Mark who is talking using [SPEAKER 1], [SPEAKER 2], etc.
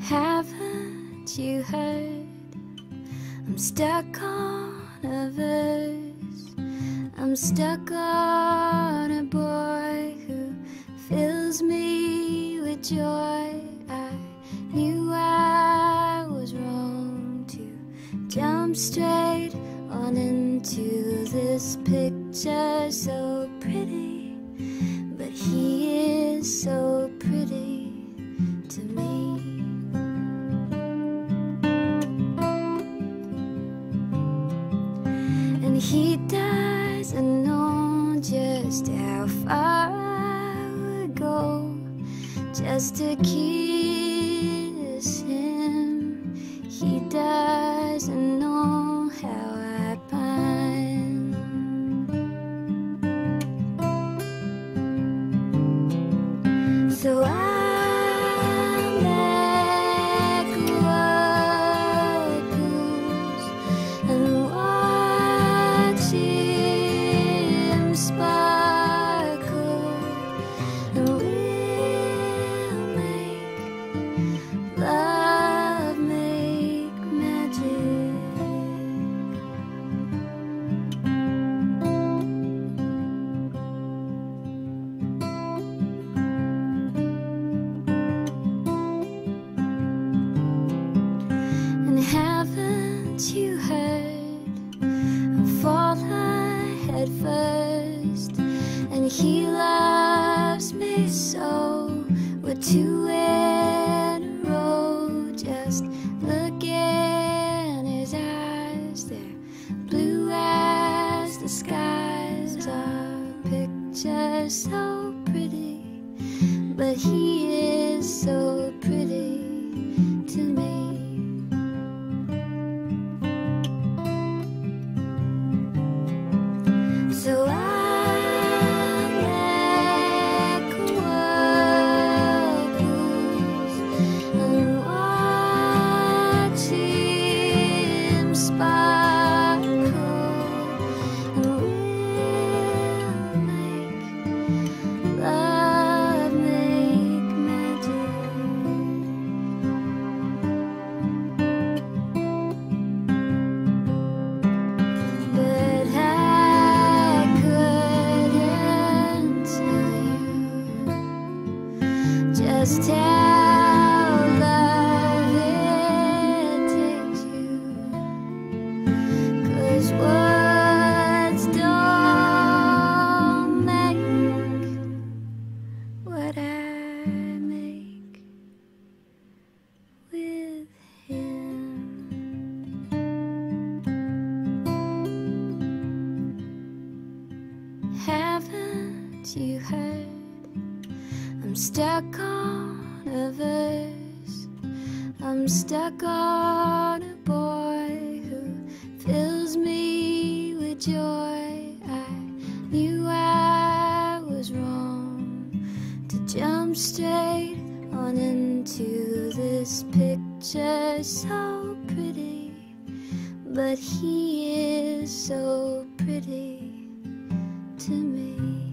[SPEAKER 1] Haven't you heard? I'm stuck on a verse. I'm stuck on a boy who fills me with joy. I knew I was wrong to jump straight on into this picture so pretty, but he is so pretty to me. And he doesn't know just how far I would go just to kiss him. He doesn't know how I pine. So I'm back what goes and watch him sparkle, and we'll make love, make magic. And haven't you heard? I'm falling head first, and he loves me so. We're two in a row. Just look in his eyes, they're blue as the skies. Our picture so pretty, but he is so pretty to me. So I'm back what goes and watch him sparkle, and we'll make love, make magic. But I couldn't tell you just how love it takes you, 'cause words don't make what I make with him. Haven't you heard? I'm stuck on a verse. I'm stuck on a boy who fills me with joy. I knew I was wrong to jump straight on into this picture so pretty, but he is so pretty to me.